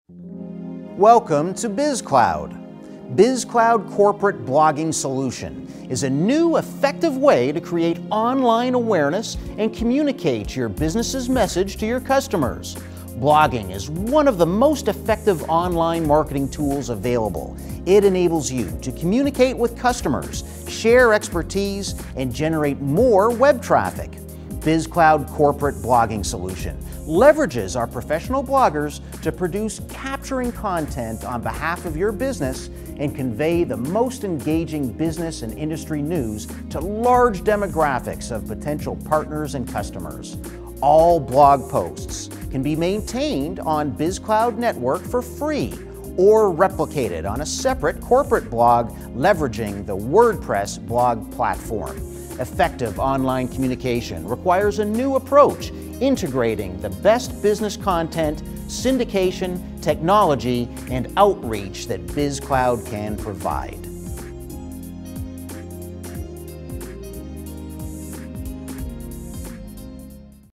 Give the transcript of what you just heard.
Welcome to BizCloud. BizCloud Corporate Blogging Solution is a new, effective way to create online awareness and communicate your business's message to your customers. Blogging is one of the most effective online marketing tools available. It enables you to communicate with customers, share expertise, and generate more web traffic. BizCloud Corporate Blogging Solution leverages our professional bloggers to produce capturing content on behalf of your business and convey the most engaging business and industry news to large demographics of potential partners and customers. All blog posts can be maintained on BizCloud Network for free or replicated on a separate corporate blog leveraging the WordPress blog platform. Effective online communication requires a new approach, integrating the best business content, syndication, technology, and outreach that BizCloud can provide.